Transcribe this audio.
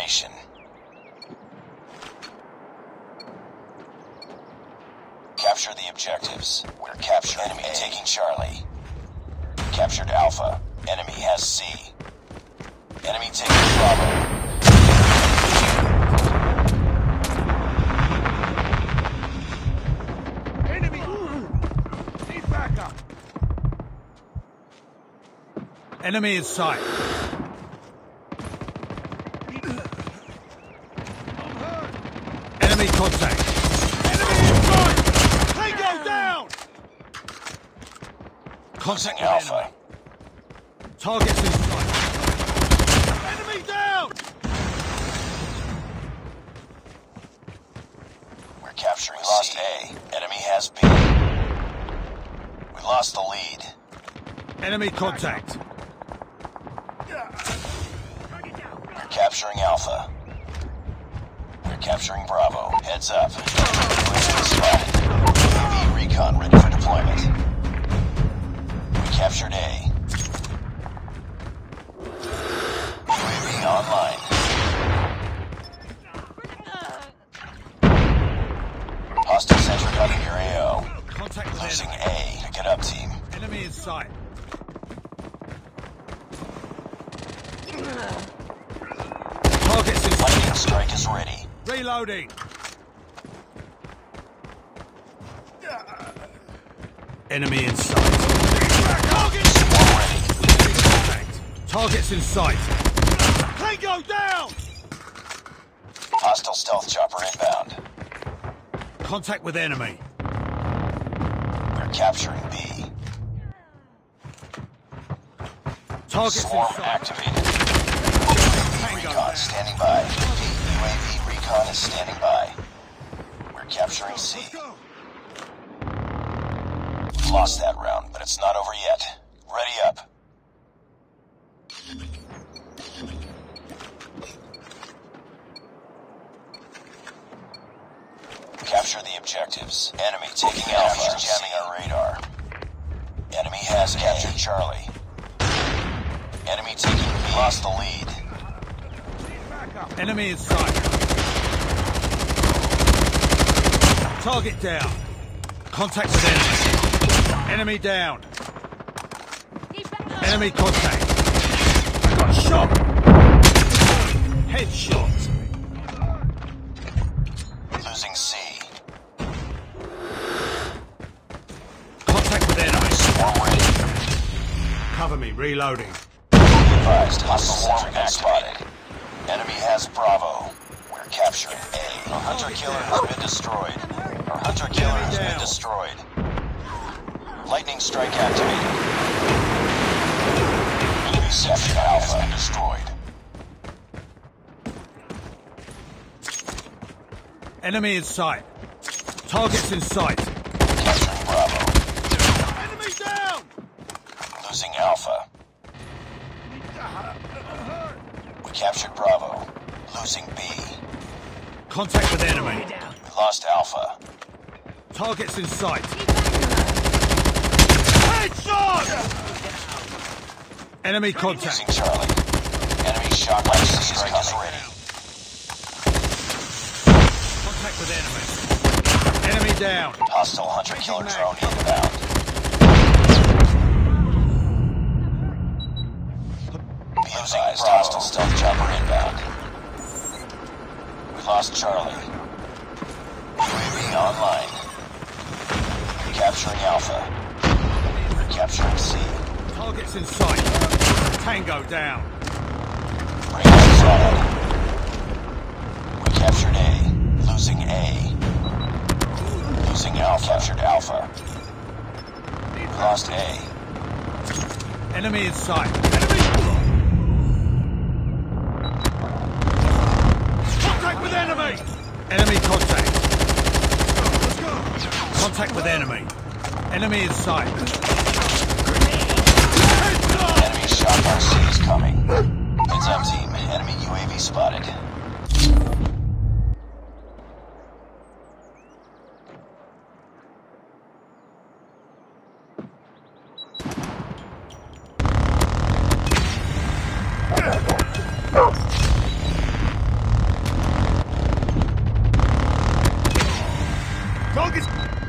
Domination. Capture the objectives. We're capturing enemy taking Charlie. Captured Alpha. Enemy has C. Enemy taking Bravo. Enemy in sight. Enemy contact. Enemy in sight! Tango down! Contact Alpha. enemy. Targets in sight. Enemy down! We're capturing lost A. Enemy has B. We lost the lead. Enemy contact. We're capturing Alpha. We're capturing Bravo. Heads up. UAV spotted. UAV recon ready for deployment. We captured A. UAV online. Hostile sentry gun in your AO. Contact with Losing enemy. A. Pick it up, team. Enemy in sight. Targets in sight. Lightning strike is ready. Reloading. Enemy in sight. Swarm ready. Enemy contact. Targets in sight. Tango down! Hostile stealth chopper inbound. Contact with enemy. We're capturing B. Targets Swarm in sight. activated. Tango Recon down. standing by. UAV recon is standing by. We're capturing C. We've lost that round, but it's not over yet. Ready up. Capture the objectives. Enemy taking Alpha, jamming our radar. Enemy has captured Charlie. Enemy taking B. Lost the lead. Enemy in sight. Target down. Contact with enemy. Enemy down. Enemy contact. I got shot. Headshot. Losing C. Contact with enemy. Swarm ready. Cover me. Reloading. Advised, hostile sentry gun spotted. Enemy has Bravo. We're capturing A. Our hunter killer has been destroyed. Our hunter killer has been destroyed. Lightning strike activated. Enemy captured Alpha and destroyed. Enemy in sight. Targets in sight. Capturing Bravo. Enemy down! Losing Alpha. We captured Bravo. Losing B. Contact with enemy. We lost Alpha. Targets in sight. Headshot! Enemy Losing contact. Charlie. Enemy shock lightning strike is ready. Contact with enemy. Enemy down. Hostile hunter killer drone inbound. Losing hostile stealth chopper inbound. We lost Charlie. UAV online. Capturing Alpha. We're capturing C. Targets in sight. Tango down. Radar spotted. We captured A. Losing A. Losing Alpha. Captured Alpha. We lost A. Enemy in sight. Contact with enemy! Enemy contact. Contact with enemy. Enemy in sight. Enemy shock RC is coming. Heads up, team. Enemy UAV spotted. Target's...